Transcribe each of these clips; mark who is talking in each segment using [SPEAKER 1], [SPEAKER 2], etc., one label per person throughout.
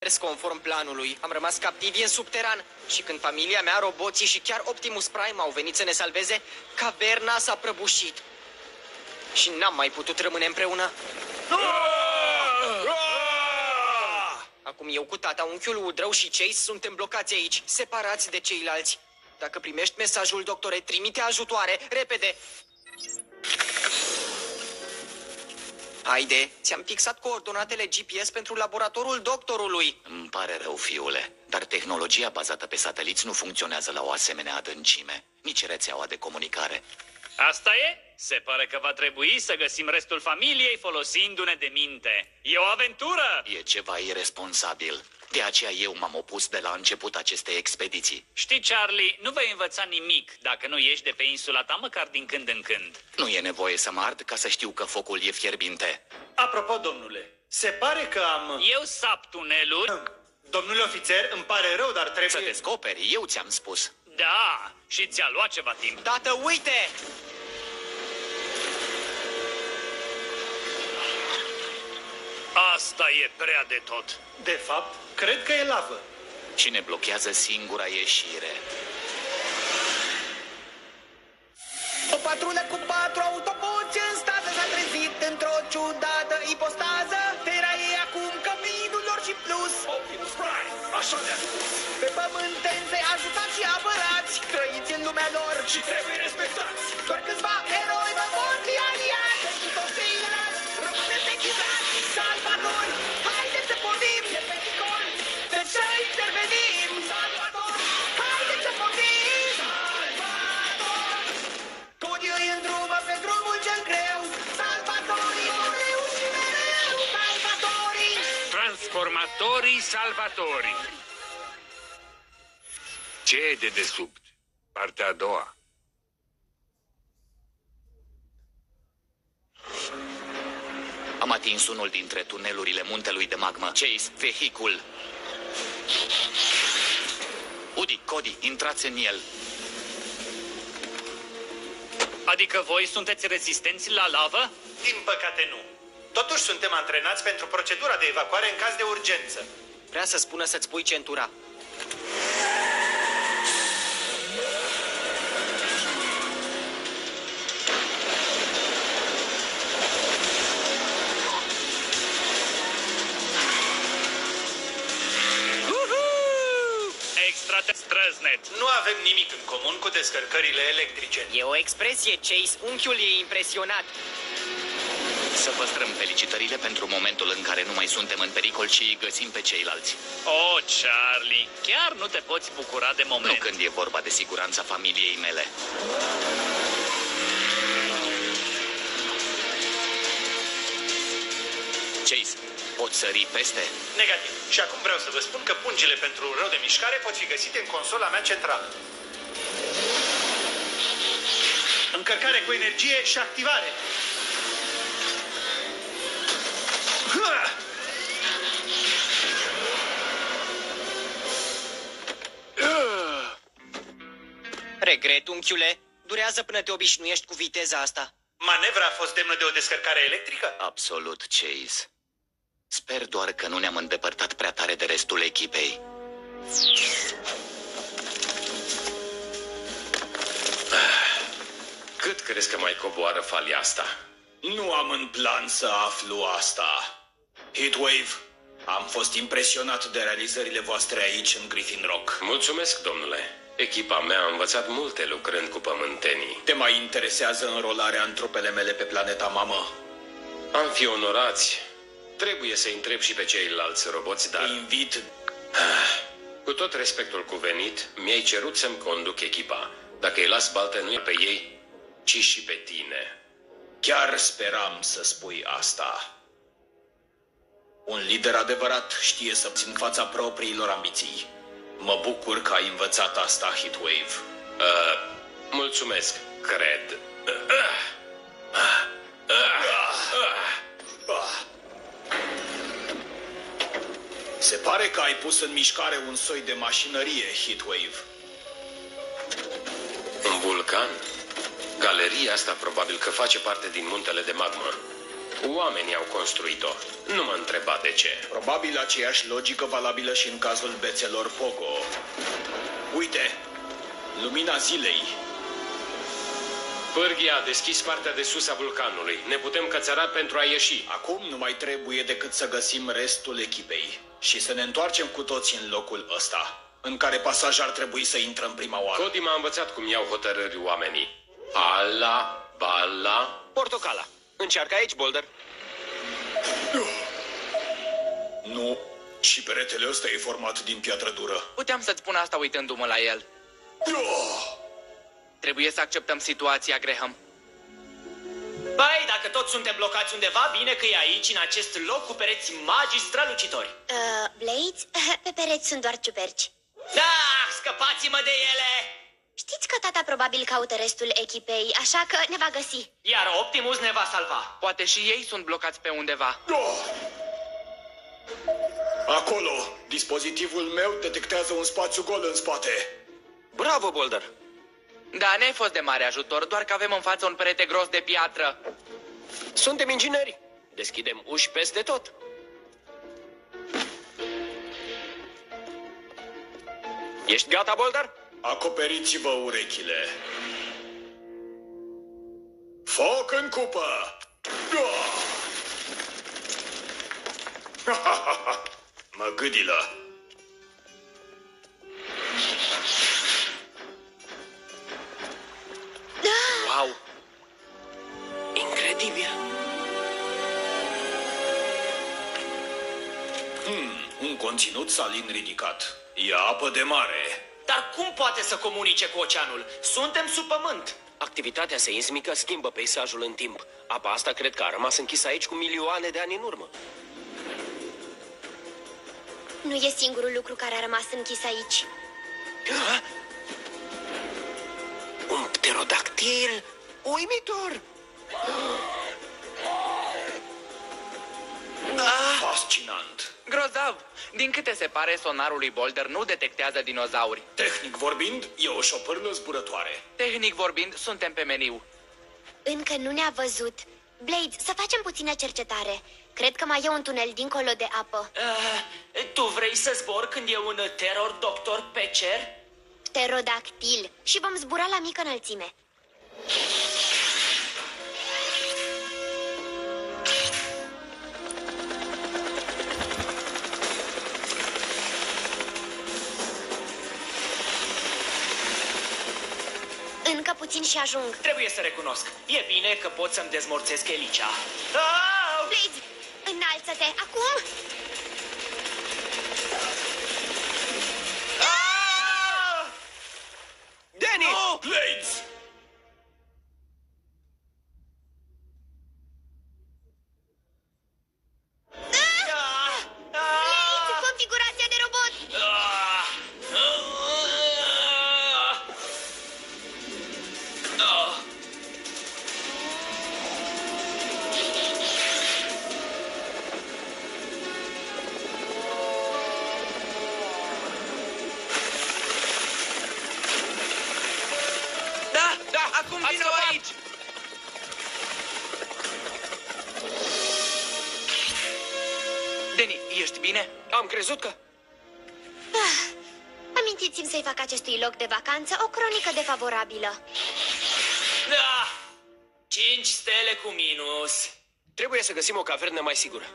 [SPEAKER 1] Conform planului, am rămas captivi în subteran și când familia mea, roboții și chiar Optimus Prime au venit să ne salveze, caverna s-a prăbușit. Și n-am mai putut rămâne împreună. Acum eu cu tata, unchiul Udrău și Chase suntem blocați aici, separați de ceilalți. Dacă primești mesajul, doctore, trimite ajutoare, repede! Haide, ți-am fixat coordonatele GPS pentru laboratorul doctorului.
[SPEAKER 2] Îmi pare rău, fiule, dar tehnologia bazată pe sateliți nu funcționează la o asemenea adâncime, nici rețeaua de comunicare.
[SPEAKER 3] Asta e? Se pare că va trebui să găsim restul familiei folosindu-ne de minte. E o aventură!
[SPEAKER 2] E ceva iresponsabil. De aceea eu m-am opus de la început acestei expediții.
[SPEAKER 3] Știi, Charlie, nu vei învăța nimic dacă nu ieși de pe insula ta măcar din când în când.
[SPEAKER 2] Nu e nevoie să mă ard ca să știu că focul e fierbinte.
[SPEAKER 4] Apropo, domnule, se pare că am...
[SPEAKER 3] Eu sap tunelul.
[SPEAKER 4] Domnule ofițer, îmi pare rău, dar trebuie...
[SPEAKER 2] Să descoperi, eu ți-am spus.
[SPEAKER 3] Da, și ți-a luat ceva timp.
[SPEAKER 1] Tată, uite!
[SPEAKER 3] Asta e prea de tot.
[SPEAKER 4] De fapt, cred că e lavă.
[SPEAKER 2] Și ne blochează singura ieșire.
[SPEAKER 1] O patrulă cu 4 autoboți în stază s-a trezit într-o ciudată ipostază. Terra e acum căminul lor și plus.
[SPEAKER 5] Optimus Prime, așa de-a spus.
[SPEAKER 1] Pe pământeni să-i ajutați și apărați. Trăiți în lumea lor
[SPEAKER 5] Și trebuie respectați.
[SPEAKER 1] doar câțiva eroi vă pot fi aliați. Pentru toți ceilalți rămâneți echizați. Salvatori, haideți să pornim de pericol. Deci să intervenim. Salvatori, haideți să pornim. Salvatori, Cody îi îndrumă pe drumul cel greu. Salvatorii mereu și mereu. Salvatorii.
[SPEAKER 6] Transformatorii salvatori. Ce e de desubt? Partea a doua.
[SPEAKER 2] Am atins unul dintre tunelurile muntelui de magmă. Chase, vehicul. Woody, Cody, intrați în el.
[SPEAKER 3] Adică voi sunteți rezistenți la lavă?
[SPEAKER 4] Din păcate nu. Totuși suntem antrenați pentru procedura de evacuare în caz de urgență.
[SPEAKER 1] Vrea să spună să-ți pui centura.
[SPEAKER 3] Străznet.
[SPEAKER 4] Nu avem nimic în comun cu descărcările electrice.
[SPEAKER 1] E o expresie, Chase. Unchiul e impresionat.
[SPEAKER 2] Să păstrăm felicitările pentru momentul în care nu mai suntem în pericol și îi găsim pe ceilalți.
[SPEAKER 3] Oh, Charlie, chiar nu te poți bucura de moment.
[SPEAKER 2] Nu când e vorba de siguranța familiei mele. Chase, poți sări peste?
[SPEAKER 4] Negativ. Și acum vreau să vă spun că pungile pentru rău de mișcare pot fi găsite în consola mea centrală. Încărcare cu energie și activare.
[SPEAKER 1] Regret, unchiule. Durează până te obișnuiești cu viteza asta.
[SPEAKER 4] Manevra a fost demnă de o descărcare electrică?
[SPEAKER 2] Absolut, Chase. Sper doar că nu ne-am îndepărtat prea tare de restul echipei.
[SPEAKER 5] Cât crezi că mai coboară falia asta?
[SPEAKER 7] Nu am în plan să aflu asta. Heatwave, am fost impresionat de realizările voastre aici în Griffin Rock.
[SPEAKER 5] Mulțumesc, domnule. Echipa mea a învățat multe lucrând cu pământenii.
[SPEAKER 7] Te mai interesează înrolarea în trupele mele pe planeta mamă?
[SPEAKER 5] Am fi onorați. Trebuie să întreb și pe ceilalți roboți,
[SPEAKER 7] Te
[SPEAKER 5] dar...
[SPEAKER 7] invit.
[SPEAKER 5] Cu tot respectul cuvenit, mi-ai cerut să-mi conduc echipa. Dacă îi las baltă nu e pe ei, ci și pe tine.
[SPEAKER 7] Chiar speram să spui asta. Un lider adevărat știe să țin fața propriilor ambiții. Mă bucur că ai învățat asta, Heatwave.
[SPEAKER 5] Mulțumesc, cred.
[SPEAKER 7] Se pare că ai pus în mișcare un soi de mașinărie, Heatwave.
[SPEAKER 5] Un vulcan? Galeria asta probabil că face parte din muntele de magmă. Oamenii au construit-o. Nu mă întreba de ce.
[SPEAKER 7] Probabil aceeași logică valabilă și în cazul bețelor Pogo. Uite, lumina zilei.
[SPEAKER 5] Pârghia a deschis partea de sus a vulcanului. Ne putem cățăra pentru a ieși.
[SPEAKER 7] Acum nu mai trebuie decât să găsim restul echipei și să ne întoarcem cu toții în locul ăsta, în care pasaj ar trebui să intrăm prima oară.
[SPEAKER 5] Cody m-a învățat cum iau hotărâri oamenii. Ala, bala...
[SPEAKER 8] Portocala. Încearcă aici, Boulder.
[SPEAKER 7] Nu, și peretele ăsta e format din piatră dură.
[SPEAKER 9] Puteam să-ți spun asta uitându-mă la el. Trebuie să acceptăm situația, Graham.
[SPEAKER 10] Băi, dacă toți suntem blocați undeva, bine că e aici, în acest loc cu pereți magi strălucitori.
[SPEAKER 11] Blades? Pe pereți sunt doar ciuperci.
[SPEAKER 10] Da, scăpați-mă de ele!
[SPEAKER 11] Știți că tata probabil caută restul echipei, așa că ne va găsi.
[SPEAKER 10] Iar Optimus ne va salva.
[SPEAKER 9] Poate și ei sunt blocați pe undeva.
[SPEAKER 7] Acolo, dispozitivul meu detectează un spațiu gol în spate.
[SPEAKER 8] Bravo, Boulder.
[SPEAKER 9] Da, ne-ai fost de mare ajutor, doar că avem în față un perete gros de piatră.
[SPEAKER 8] Suntem ingineri. Deschidem uși peste tot. Ești gata, Boulder?
[SPEAKER 7] Acoperiți-vă urechile. Foc în cupă! Mă gâdilă.
[SPEAKER 8] Wow! Incredibil!
[SPEAKER 7] Un conținut salin ridicat. E apă de mare.
[SPEAKER 10] Dar cum poate să comunice cu oceanul? Suntem sub pământ.
[SPEAKER 8] Activitatea seismică schimbă peisajul în timp. Apa asta cred că a rămas închisă aici cu milioane de ani în urmă.
[SPEAKER 11] Nu e singurul lucru care a rămas închis aici.
[SPEAKER 8] Un pterodactil uimitor!
[SPEAKER 7] Fascinant.
[SPEAKER 9] Grozav! Din câte se pare, sonarul lui Boulder nu detectează dinozauri.
[SPEAKER 7] Tehnic vorbind, e o șopârlă zburătoare.
[SPEAKER 9] Tehnic vorbind, suntem pe meniu.
[SPEAKER 11] Încă nu ne-a văzut. Blades, să facem puțină cercetare. Cred că mai e un tunel dincolo de apă.
[SPEAKER 10] Tu vrei să zbor când e un terror doctor pe cer?
[SPEAKER 11] Pterodactil. Și vom zbura la mică înălțime. Încă puțin și ajung.
[SPEAKER 10] Trebuie să recunosc. E bine că pot să-mi dezmorțesc elicea.
[SPEAKER 11] Blades, înalță-te, acum!
[SPEAKER 8] Danny!
[SPEAKER 7] Oh! Blades!
[SPEAKER 11] Blades, configurația de robot!
[SPEAKER 9] Da, acum vino aici! Danny, ești bine?
[SPEAKER 8] Am crezut că...
[SPEAKER 11] Amintiți-mi să-i fac acestui loc de vacanță o cronică defavorabilă.
[SPEAKER 10] 5 stele cu minus.
[SPEAKER 8] Trebuie să găsim o cavernă mai sigură.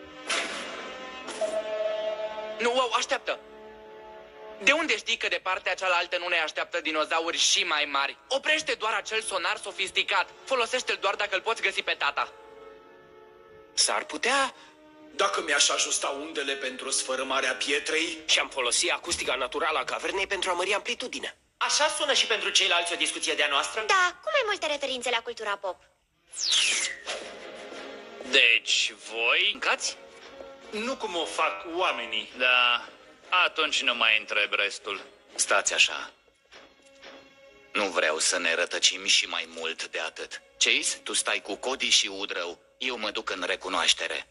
[SPEAKER 9] Nu, wow, așteaptă! De unde știi că de partea cealaltă nu ne așteaptă dinozauri și mai mari? Oprește doar acel sonar sofisticat. Folosește-l doar dacă îl poți găsi pe tata.
[SPEAKER 8] S-ar putea...
[SPEAKER 7] Dacă mi-aș ajusta undele pentru sfărâmarea pietrei...
[SPEAKER 8] Și am folosit acustica naturală a cavernei pentru a mări amplitudinea.
[SPEAKER 10] Așa sună și pentru ceilalți o discuție de-a noastră?
[SPEAKER 11] Da, cu mai multe referințe la cultura pop.
[SPEAKER 3] Deci, voi mâncați?
[SPEAKER 4] Nu cum o fac oamenii.
[SPEAKER 3] Da, atunci nu mai întreb restul.
[SPEAKER 2] Stați așa. Nu vreau să ne rătăcim și mai mult de atât. Chase, tu stai cu Cody și Udrău. Eu mă duc în recunoaștere.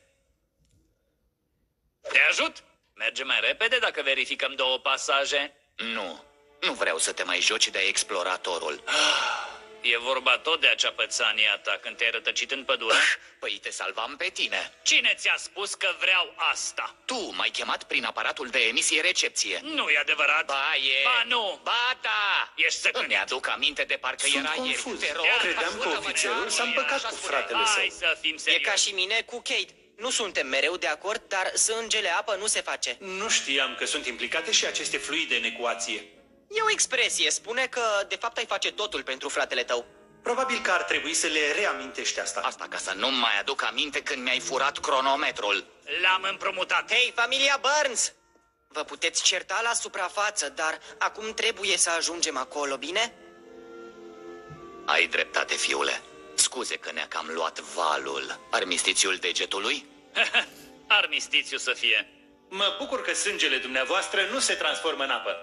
[SPEAKER 3] Te ajut? Merge mai repede dacă verificăm 2 pasaje?
[SPEAKER 2] Nu vreau să te mai joci de exploratorul.
[SPEAKER 3] E vorba tot de acea pățania ta când te-ai rătăcit în pădure?
[SPEAKER 2] Păi te salvam pe tine.
[SPEAKER 3] Cine ți-a spus că vreau asta?
[SPEAKER 2] Tu m-ai chemat prin aparatul de emisie-recepție.
[SPEAKER 3] Nu e adevărat.
[SPEAKER 2] Ba, e.
[SPEAKER 3] Ba, nu.
[SPEAKER 2] Ba, da.
[SPEAKER 3] Ești săcănit.
[SPEAKER 2] Îmi aduc aminte de parcă era ieri. Te rog,
[SPEAKER 4] Credeam că
[SPEAKER 2] ascultă-mă,
[SPEAKER 4] ofițerul s-a împăcat cu fratele
[SPEAKER 3] Hai
[SPEAKER 4] său.
[SPEAKER 3] să fim
[SPEAKER 10] E
[SPEAKER 3] serioși.
[SPEAKER 10] ca și mine cu Kate. Nu suntem mereu de acord, dar sângele apă nu se face.
[SPEAKER 4] Nu știam că sunt implicate și aceste fluide în ecuație.
[SPEAKER 10] E o expresie, spune că de fapt ai face totul pentru fratele tău.
[SPEAKER 4] Probabil că ar trebui să le reamintești asta.
[SPEAKER 2] Asta ca să nu-mi mai aduc aminte când mi-ai furat cronometrul.
[SPEAKER 3] L-am împrumutat.
[SPEAKER 10] Hei, familia Burns! Vă puteți certa la suprafață, dar acum trebuie să ajungem acolo, bine?
[SPEAKER 2] Ai dreptate, fiule. Scuze că ne-a cam luat valul. Armistițiul degetului?
[SPEAKER 3] Armistițiu să fie.
[SPEAKER 4] Mă bucur că sângele dumneavoastră nu se transformă în apă.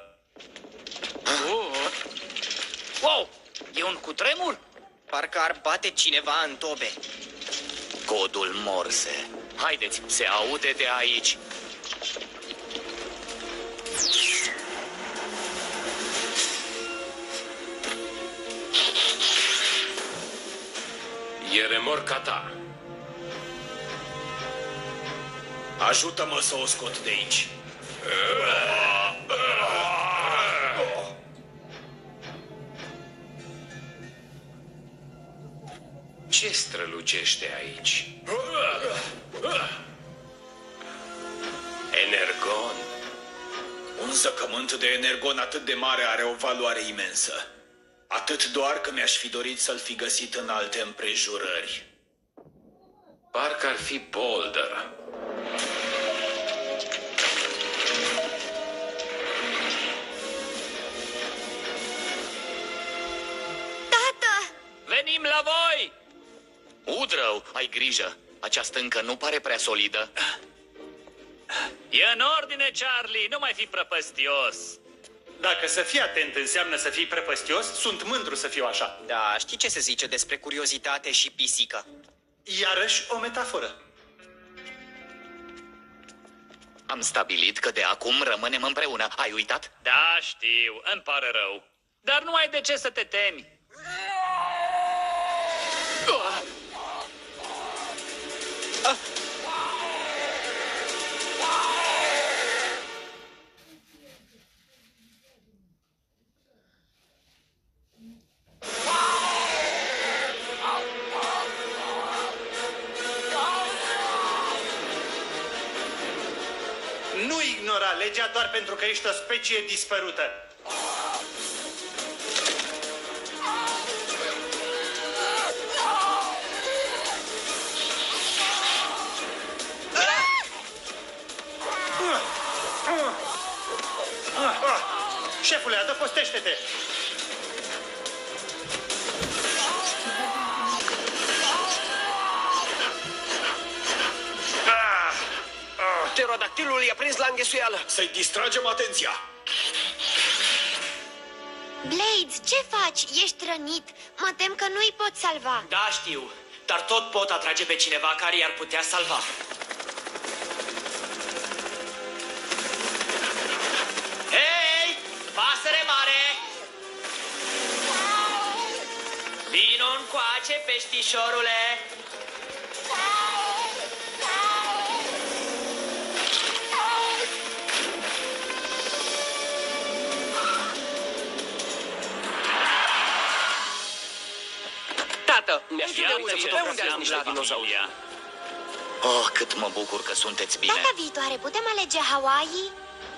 [SPEAKER 3] Wow! E un cutremur?
[SPEAKER 10] Parcă ar bate cineva în tobe.
[SPEAKER 2] Codul Morse. Haideți, se aude de aici.
[SPEAKER 5] E remorca ta.
[SPEAKER 7] Ajută-mă să o scot de aici.
[SPEAKER 5] Ce strălucește aici? Energon.
[SPEAKER 7] Un zăcământ de energon atât de mare are o valoare imensă. Atât doar că mi-aș fi dorit să-l fi găsit în alte împrejurări.
[SPEAKER 5] Parcă ar fi Boulder.
[SPEAKER 11] Tată!
[SPEAKER 3] Venim la voi!
[SPEAKER 2] Udrău, ai grijă. Această încă nu pare prea solidă.
[SPEAKER 3] E în ordine, Charlie, nu mai fi prăpăstios.
[SPEAKER 4] Dacă să fii atent înseamnă să fii prăpăstios, sunt mândru să fiu așa.
[SPEAKER 10] Da, știi ce se zice despre curiozitate și pisică?
[SPEAKER 4] Iarăși o metaforă.
[SPEAKER 2] Am stabilit că de acum rămânem împreună. Ai uitat?
[SPEAKER 3] Da, știu, îmi pare rău. Dar nu ai de ce să te temi.
[SPEAKER 4] Nu ignora legea doar pentru că ești o specie dispărută. Șefule, adăpostește-te!
[SPEAKER 8] Pterodactilul i-a prins la înghesuială.
[SPEAKER 7] Să-i distragem atenția!
[SPEAKER 11] Blades, ce faci? Ești rănit. Mă tem că nu-i pot salva.
[SPEAKER 10] Da, știu, dar tot pot atrage pe cineva care i-ar putea salva. Hei, pasăre mare! Vino încoace, peștișorule!
[SPEAKER 9] Tată,
[SPEAKER 8] Mi-aș fi
[SPEAKER 3] Ia
[SPEAKER 8] dorit să
[SPEAKER 3] uite,
[SPEAKER 8] fotografiez
[SPEAKER 3] am
[SPEAKER 8] niște
[SPEAKER 3] la
[SPEAKER 8] dinozauri.
[SPEAKER 3] familia.
[SPEAKER 2] Oh, cât mă bucur că sunteți bine.
[SPEAKER 11] Data viitoare putem alege Hawaii?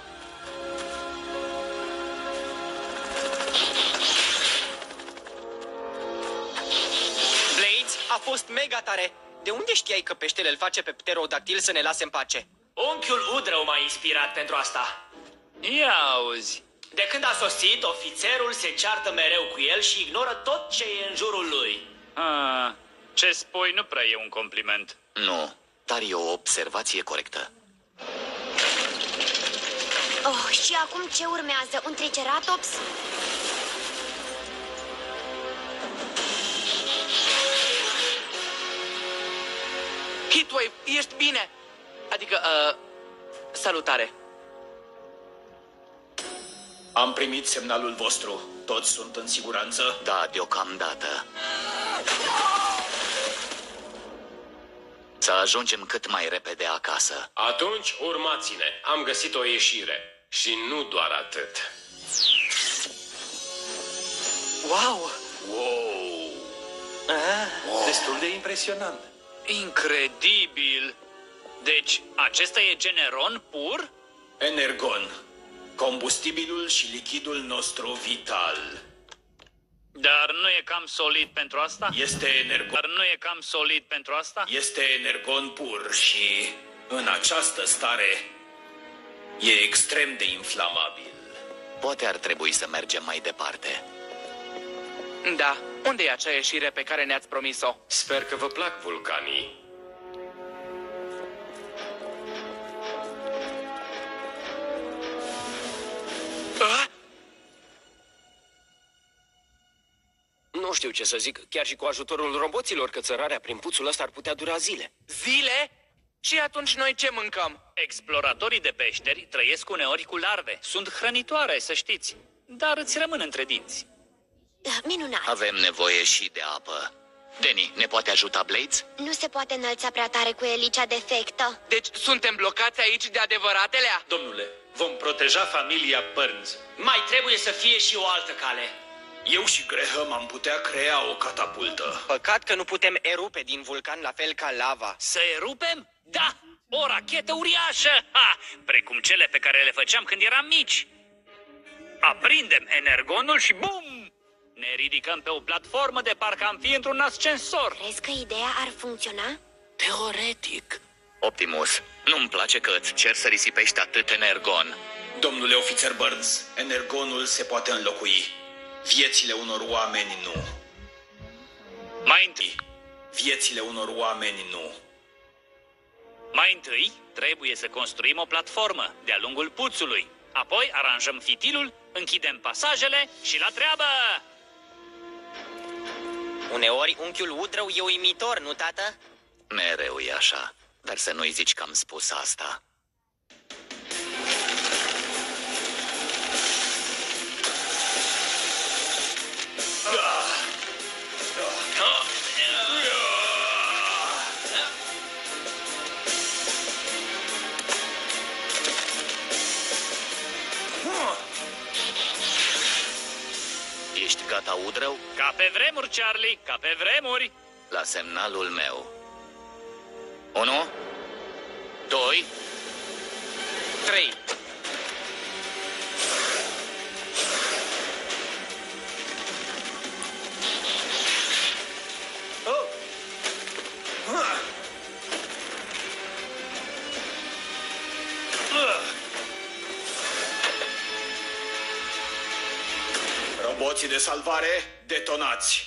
[SPEAKER 10] Blades, a fost mega tare! De unde știai că peștele îl face pe pterodactil să ne lase în pace? Unchiul Udrău m-a inspirat pentru asta.
[SPEAKER 3] Ia auzi.
[SPEAKER 10] De când a sosit, ofițerul se ceartă mereu cu el și ignoră tot ce e în jurul lui.
[SPEAKER 3] Ce spui nu prea e un compliment.
[SPEAKER 2] Nu, dar e o observație corectă.
[SPEAKER 11] Oh, și acum ce urmează? Un triceratops?
[SPEAKER 9] Heatwave, ești bine? Adică, salutare.
[SPEAKER 7] Am primit semnalul vostru. Toți sunt în siguranță?
[SPEAKER 2] Da, deocamdată. Să ajungem cât mai repede acasă.
[SPEAKER 5] Atunci urmați-ne. Am găsit o ieșire. Și nu doar atât.
[SPEAKER 10] Wow!
[SPEAKER 4] Wow! Destul de impresionant.
[SPEAKER 3] Incredibil! Deci, acesta e generon pur?
[SPEAKER 7] Energon. Combustibilul și lichidul nostru vital.
[SPEAKER 3] Dar nu e cam solid pentru asta?
[SPEAKER 7] Este energon.
[SPEAKER 3] Dar nu e cam solid pentru asta?
[SPEAKER 7] Este energon pur și în această stare e extrem de inflamabil.
[SPEAKER 2] Poate ar trebui să mergem mai departe.
[SPEAKER 9] Da, unde e acea ieșire pe care ne-ați promis-o?
[SPEAKER 5] Sper că vă plac vulcanii.
[SPEAKER 8] Nu știu ce să zic, chiar și cu ajutorul roboților, că țărarea prin puțul ăsta ar putea dura zile.
[SPEAKER 9] Zile? Și atunci noi ce mâncăm?
[SPEAKER 3] Exploratorii de peșteri trăiesc uneori cu larve. Sunt hrănitoare, să știți. Dar îți rămân între dinți.
[SPEAKER 11] Minunat.
[SPEAKER 2] Avem nevoie și de apă. Danny, ne poate ajuta Blades?
[SPEAKER 11] Nu se poate înălța prea tare cu elicea defectă.
[SPEAKER 9] Deci suntem blocați aici de adevăratelea?
[SPEAKER 4] Domnule, vom proteja familia Burns.
[SPEAKER 10] Mai trebuie să fie și o altă cale.
[SPEAKER 7] Eu și Graham am putea crea o catapultă.
[SPEAKER 10] Păcat că nu putem erupe din vulcan la fel ca lava.
[SPEAKER 3] Să erupem? Da! O rachetă uriașă! Ha! Precum cele pe care le făceam când eram mici. Aprindem energonul și bum! Ne ridicăm pe o platformă de parcă am fi într-un ascensor.
[SPEAKER 11] Crezi că ideea ar funcționa?
[SPEAKER 2] Teoretic. Optimus, nu-mi place că îți cer să risipești atât energon.
[SPEAKER 7] Domnule ofițer Burns, energonul se poate înlocui. Viețile unor oameni nu.
[SPEAKER 3] Mai întâi.
[SPEAKER 7] Viețile unor oameni nu.
[SPEAKER 3] Mai întâi, trebuie să construim o platformă de-a lungul puțului. Apoi aranjăm fitilul, închidem pasajele și la treabă!
[SPEAKER 10] Uneori unchiul Udrău e uimitor, nu, tată?
[SPEAKER 2] Mereu e așa, dar să nu-i zici că am spus asta. Ești gata, Udrău?
[SPEAKER 3] Ca pe vremuri, Charlie, ca pe vremuri!
[SPEAKER 2] La semnalul meu. 1, 2,
[SPEAKER 10] 3.
[SPEAKER 7] Roboții de salvare, detonați!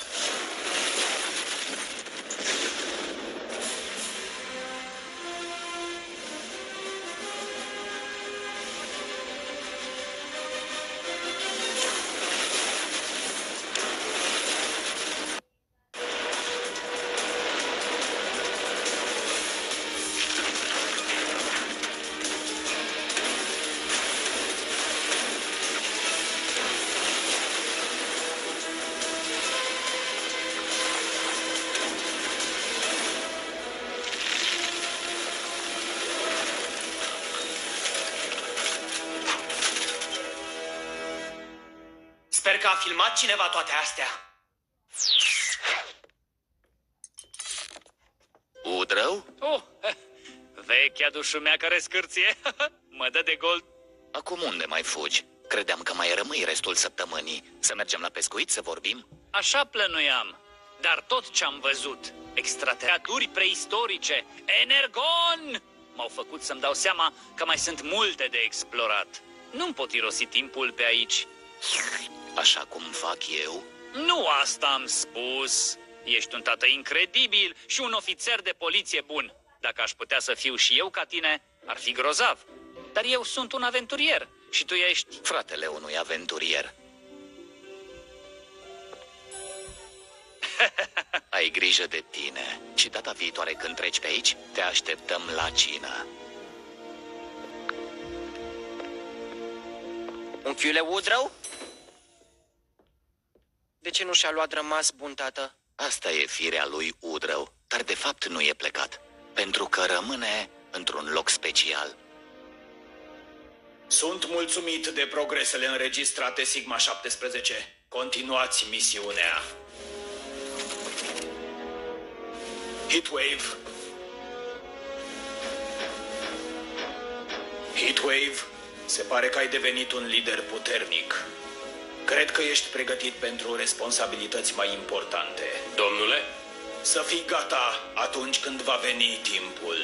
[SPEAKER 10] Sper că a filmat cineva toate astea.
[SPEAKER 2] Udrău?
[SPEAKER 3] Oh, vechea dușul mea care scârție. Mă dă de gol.
[SPEAKER 2] Acum unde mai fugi? Credeam că mai rămâi restul săptămânii. Să mergem la pescuit, să vorbim?
[SPEAKER 3] Așa plănuiam. Dar tot ce-am văzut, extrateresturi preistorice, energon, m-au făcut să-mi dau seama că mai sunt multe de explorat. Nu-mi pot irosi timpul pe aici.
[SPEAKER 2] Așa cum fac eu?
[SPEAKER 3] Nu asta am spus. Ești un tată incredibil și un ofițer de poliție bun. Dacă aș putea să fiu și eu ca tine, ar fi grozav. Dar eu sunt un aventurier și tu ești...
[SPEAKER 2] Fratele unui aventurier. Ai grijă de tine. Și data viitoare când treci pe aici, te așteptăm la cină.
[SPEAKER 10] Unchiule Udrău? De ce nu și-a luat rămas bun, tată?
[SPEAKER 2] Asta e firea lui Udrău, dar de fapt nu e plecat, pentru că rămâne într-un loc special.
[SPEAKER 7] Sunt mulțumit de progresele înregistrate Sigma 17. Continuați misiunea. Heatwave. Heatwave, se pare că ai devenit un lider puternic. Cred că ești pregătit pentru responsabilități mai importante.
[SPEAKER 5] Domnule?
[SPEAKER 7] Să fii gata atunci când va veni timpul.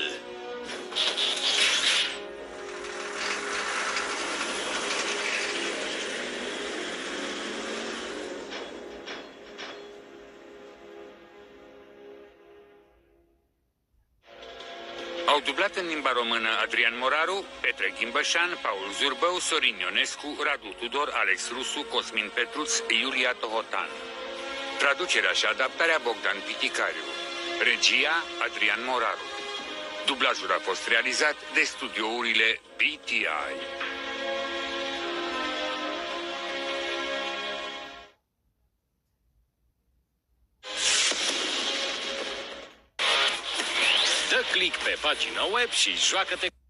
[SPEAKER 6] Au dublat în limba română Adrian Moraru, Petre Ghimbășan, Paul Zurbău, Sorin Ionescu, Radu Tudor, Alex Rusu, Cosmin Petruț, Iulia Tohotan. Traducerea și adaptarea Bogdan Piticariu. Regia Adrian Moraru. Dublajul a fost realizat de studiourile BTI.
[SPEAKER 5] Dă click pe pagina web și joacă-te